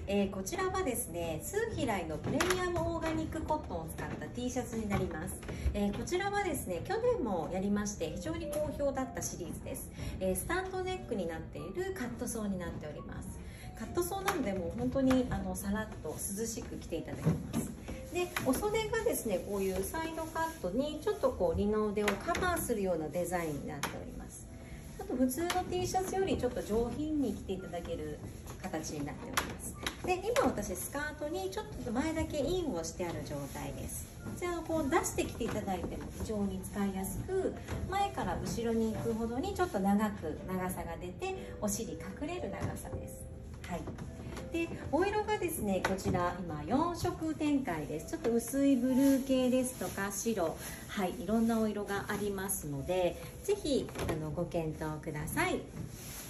こちらはですね、スーヒライのプレミアムオーガニックコットンを使った T シャツになります。こちらはですね、去年もやりまして非常に好評だったシリーズです。スタンドネックになっているカットソーになっております。カットソーなのでもう本当にさらっと涼しく着ていただけます。で、お袖がですね、こういうサイドカットにちょっとこう二の腕をカバーするようなデザインになっております。ちょっと普通の T シャツよりちょっと上品に着ていただける形になっております。で、今私スカートにちょっと前だけインをしてある状態です。じゃあこう出してきていただいても非常に使いやすく、前から後ろに行くほどにちょっと長さが出てお尻隠れる長さです。はい。で、お色がですね、こちら今4色展開です。ちょっと薄いブルー系ですとか白、はい、いろんなお色がありますので、ぜひご検討ください。